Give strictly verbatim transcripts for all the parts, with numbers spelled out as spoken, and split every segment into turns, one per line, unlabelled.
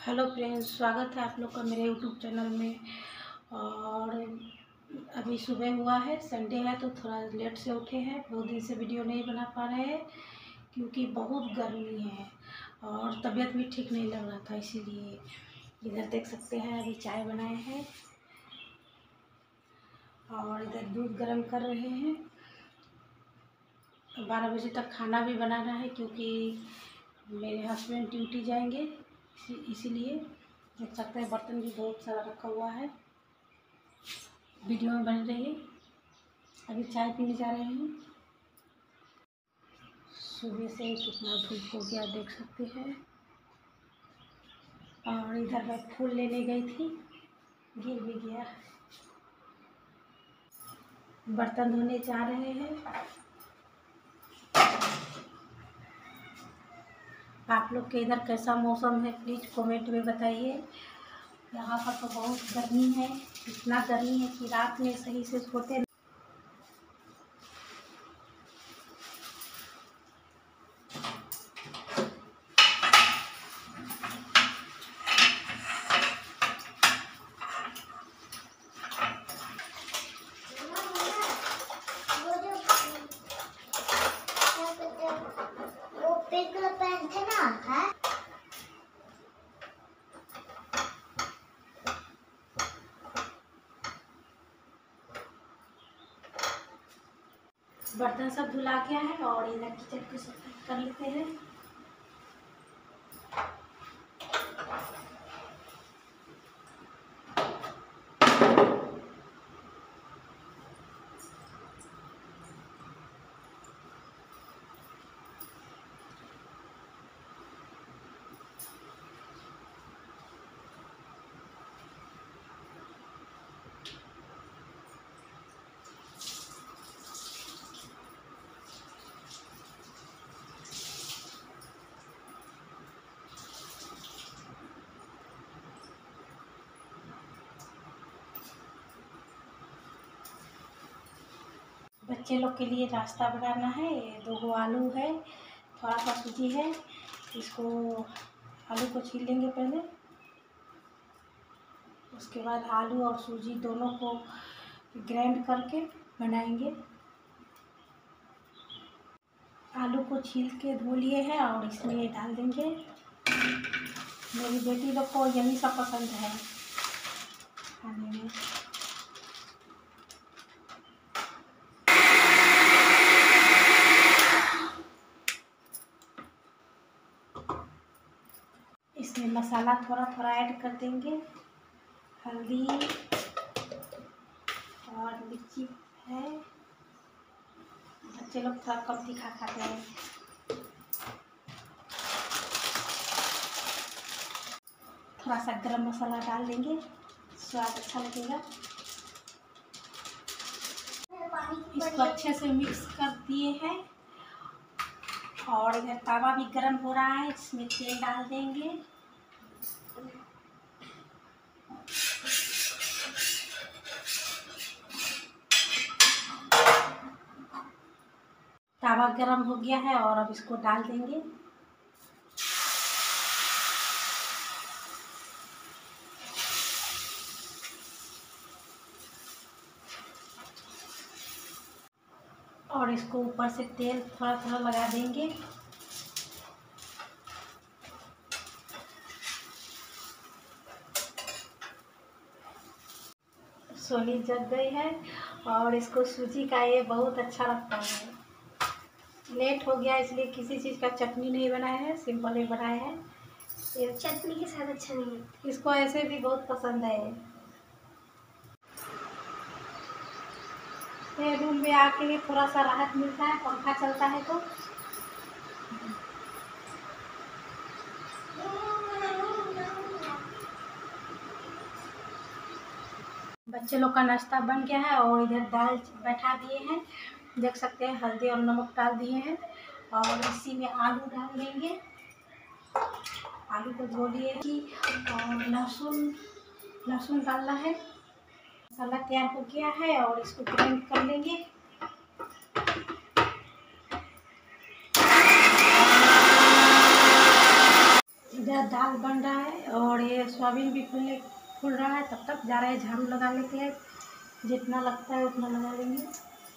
Hello friends, स्वागत है आप लोग का मेरे यूट्यूब चैनल में। और अभी सुबह हुआ है, संडे है तो थोड़ा लेट से उठे हैं। बहुत दिन से वीडियो नहीं बना पा रहे हैं क्योंकि बहुत गर्मी है और तबीयत भी ठीक नहीं लग रहा था, इसीलिए। इधर देख सकते हैं अभी चाय बनाए हैं और इधर दूध गर्म कर रहे हैं। बारह बजे तक खाना भी बनाना है क्योंकि मेरे हस्बैंड ड्यूटी जाएंगे, इसीलिए। देख सकते हैं बर्तन भी बहुत सारा रखा हुआ है। वीडियो में बने रहिए। अभी चाय पीने जा रहे हैं। सुबह से कितना धूप हो गया देख सकते हैं। और इधर मैं फूल लेने गई थी, गिर भी गया। बर्तन धोने जा रहे हैं। आप लोग के इधर कैसा मौसम है प्लीज़ कमेंट में बताइए। यहाँ पर तो बहुत गर्मी है, इतना गर्मी है कि रात में सही से सोते। बर्तन सब धुला गया है और इधर किचन की सफाई कर लेते हैं। बच्चे लोग के लिए नाश्ता बनाना है। दो गो आलू है, थोड़ा सा सूजी है। इसको आलू को छील लेंगे पहले, उसके बाद आलू और सूजी दोनों को ग्राइंड करके बनाएंगे। आलू को छील के धो लिए हैं और इसमें डाल देंगे। मेरी बेटी लोग को यही सब पसंद है खाने में। इसमें मसाला थोड़ा थोड़ा ऐड कर देंगे। हल्दी और मिर्ची है। बच्चे लोग थोड़ा कम तीखा खाते हैं। थोड़ा सा गरम मसाला डाल देंगे, स्वाद अच्छा लगेगा। इसको अच्छे से मिक्स कर दिए हैं और इधर तवा भी गरम हो रहा है, इसमें तेल डाल देंगे। तवा गरम हो गया है और अब इसको डाल देंगे। और इसको ऊपर से तेल थोड़ा थोड़ा लगा देंगे। सोनी जग गई है और इसको सूजी का ये बहुत अच्छा लगता है। लेट हो गया इसलिए किसी चीज़ का चटनी नहीं बनाया है, सिंपल ही बनाया है। ये
चटनी के साथ अच्छा नहीं है।
इसको ऐसे भी बहुत पसंद है। ये रूम में आके थोड़ा सा राहत मिलता है, पंखा चलता है तो। बच्चे लोग का नाश्ता बन गया है और इधर दाल बैठा दिए हैं। देख सकते हैं हल्दी और नमक डाल दिए हैं और इसी में आलू डाल देंगे। आलू को धो लिए कि और लहसुन लहसुन डालना है। मसाला तैयार हो गया है और इसको ग्राइंड कर लेंगे। इधर दाल बन रहा है और ये सोयाबीन भी फूलने फूल रहा है। तब तक जा रहे हैं झाड़ू लगाने के लिए, जितना लगता है उतना लगा लेंगे।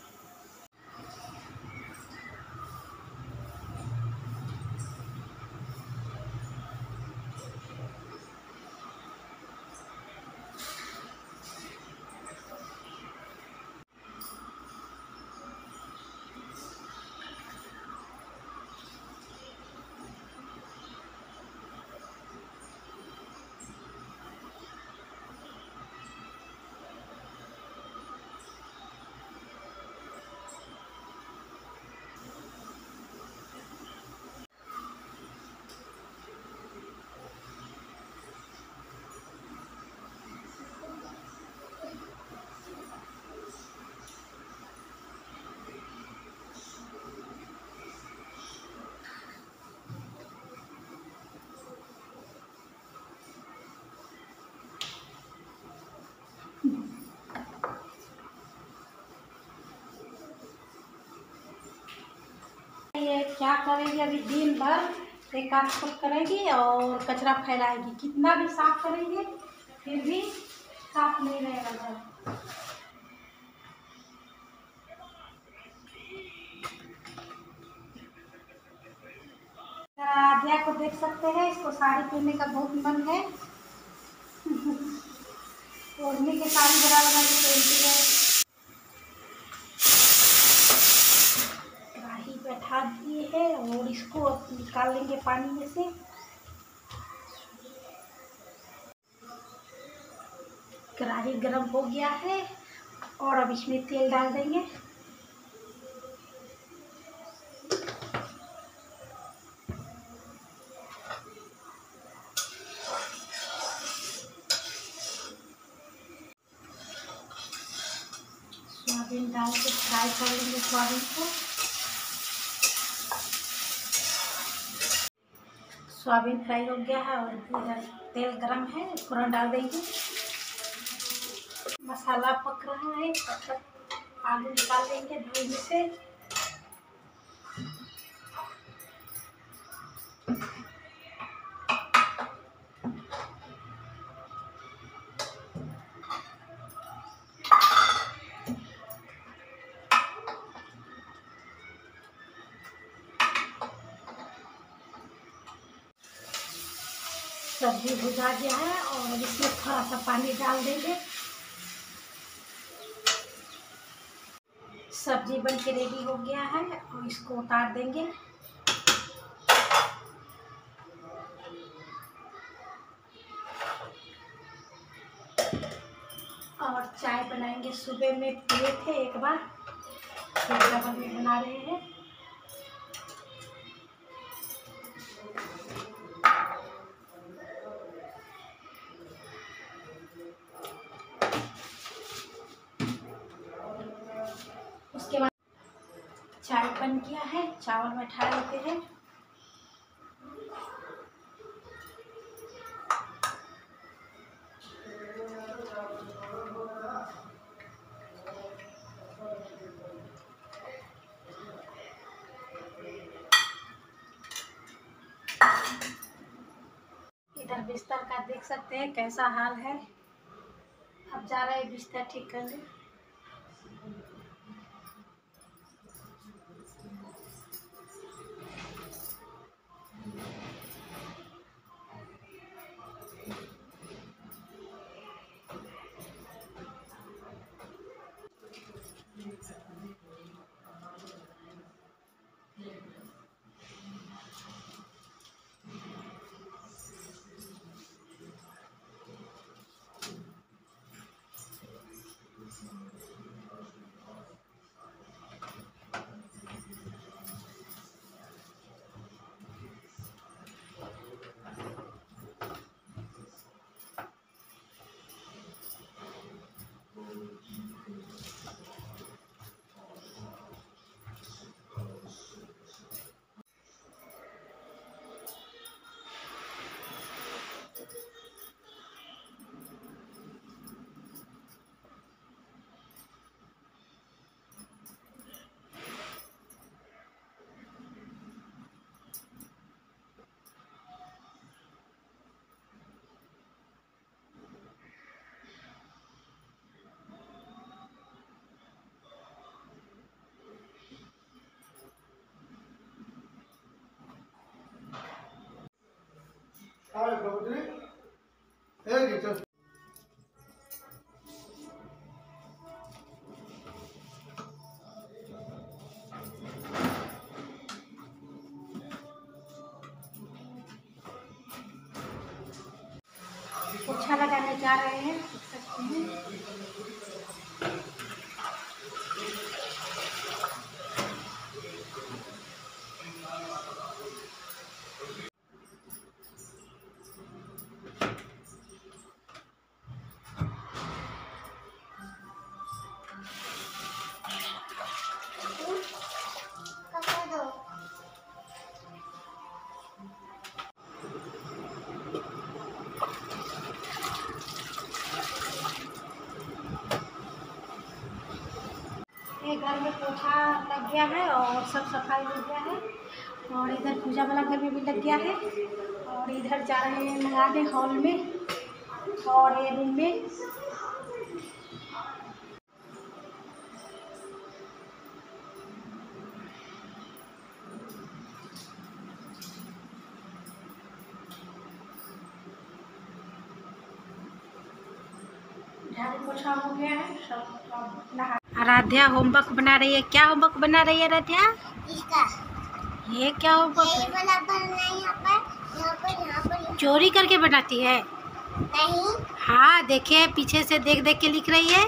ये क्या करेगी, अभी दिन भर एक काम खुद करेगी और कचरा फैलाएगी। कितना भी साफ करेंगे फिर भी साफ नहीं रहेगा घर। आद्या को देख सकते हैं, इसको साड़ी पहनने का बहुत मन है। ओढ़नी के साड़ी बना बना के पहनती है। कढ़ाई बैठा दिए है और इसको निकाल लेंगे पानी में से। कढ़ाई गरम हो गया है और अब इसमें तेल डाल देंगे। सोयाबीन डाल के फ्राई कर लेंगे सोयाबीन को। सोयाबीन फ्राई हो गया है और इधर तेल गरम है, फोरन डाल देंगे। मसाला पक रहा है, तब तक आलू निकाल लेंगे धोने से। सब्जी भुजा गया है और इसमें थोड़ा सा पानी डाल देंगे। सब्जी बन के रेडी हो गया है और इसको उतार देंगे। और चाय बनाएंगे। सुबह में पिए थे एक बार, फिर डबल में बना रहे हैं। उसके बाद चाय बन गया है, चावल में ठा लेते हैं। इधर बिस्तर का देख सकते हैं कैसा हाल है। अब जा रहे हैं बिस्तर ठीक करने। पोछा लगाने जा रहे हैं, देख सकते हैं। ये घर में पोछा लग गया है और सब सफाई हो गया है, और इधर पूजा वाला घर में भी लग गया है, और इधर जा रहे हैं लगाने हॉल में और ये रूम में। झाड़ू पोछा हो गया है, सब नहा। आराध्या होमवर्क बना रही है। क्या होमवर्क बना रही है आराध्या?
इसका
ये क्या होमवर्क
यही
है?
वाला बनना है। यहाँ पर यहाँ पर यहाँ पर
चोरी करके बनाती है?
नहीं,
हाँ देखिए, पीछे से देख देख के लिख रही है।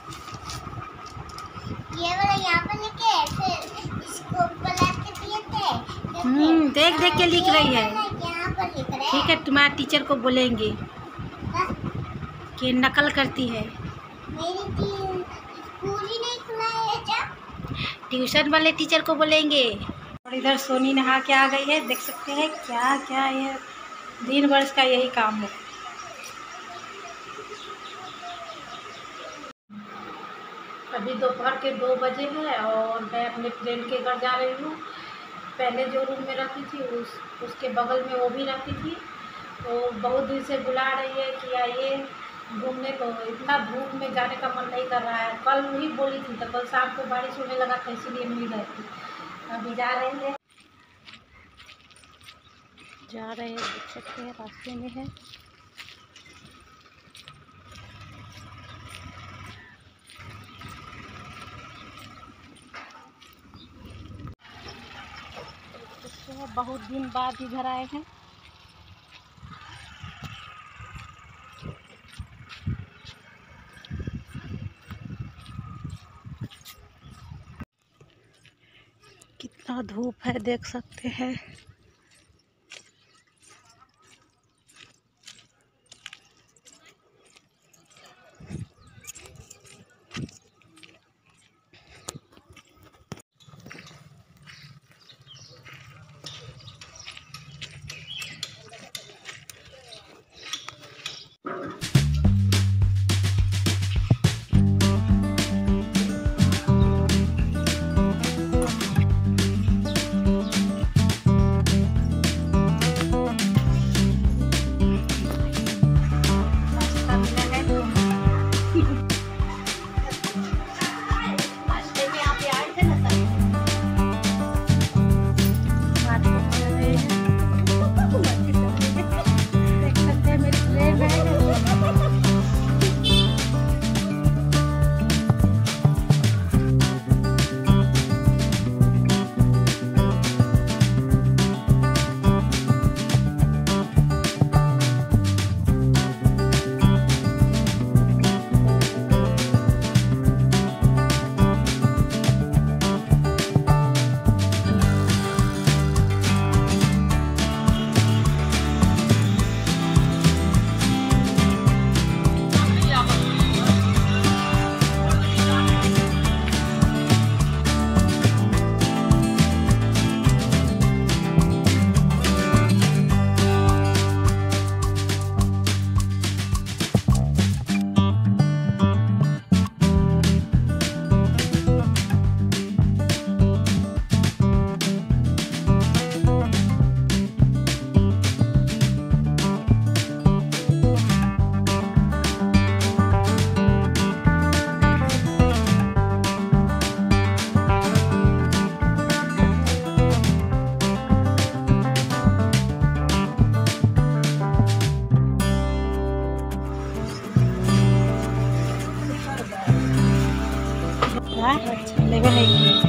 ये वाला यहाँ पर लिखे, फिर इसको पलट के दिए थे।
हम्म देख देख के लिख रही है।
यहाँ पर लिख रहे
ठीक है, तुम्हारे टीचर को बोलेंगे
हैं।
कि नकल करती है।
मेरी टीम स्कूल ही नहीं खुला है क्या?
ट्यूशन वाले टीचर को बोलेंगे। और इधर सोनी नहा के आ गई है, देख सकते हैं क्या क्या ये दिन वर्ष का यही काम है। अभी दोपहर के दो बजे हैं और मैं अपने फ्रेंड के घर जा रही हूँ। पहले जो रूम में रहती थी उस उसके बगल में वो भी रहती थी, तो बहुत दिन से बुला रही है कि आइए घूमने, को इतना धूप में जाने का मन नहीं कर रहा है। कल वही बोली थी, तो कल शाम को बारिश होने लगा था, इसीलिए नहीं गई थी। अभी जा रहे हैं जा रहे हैं देख सकते हैं रास्ते में है। बहुत दिन बाद इधर आए हैं। कितना धूप है देख सकते हैं। हाँ अच्छा लेवे नहीं किए।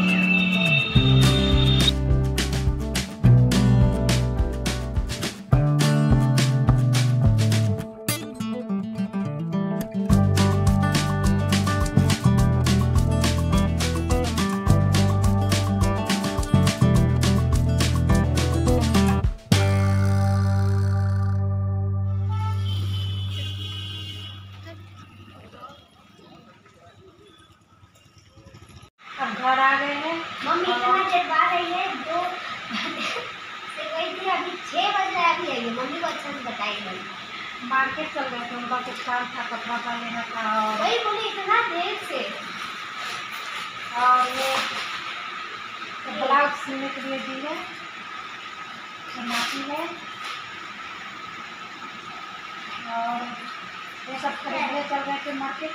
अब घर आ गए हैं।
मम्मी इतना देर बाद आई है, दो से गई थी, अभी छः बज रहा है, अभी आई है। मम्मी को अच्छा से बताई नहीं।
मार्केट चल गए थे, उनका कुछ काम था, कपड़ा का लेना था और
वही बोली इतना देर से।
और वो ब्लाउज सिलने के लिए दी है, बनाती है और वो सब खरीदने चल गए थे मार्केट।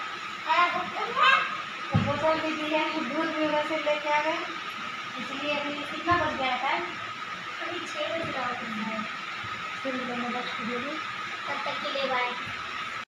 तो बोतल भी दी है, दूध भी वैसे लेके आ गए, इसलिए अभी कितना बज गया था?
अभी छः बज रहा है।
फिर लेने बस के लिए
तब तक के लिए बाय।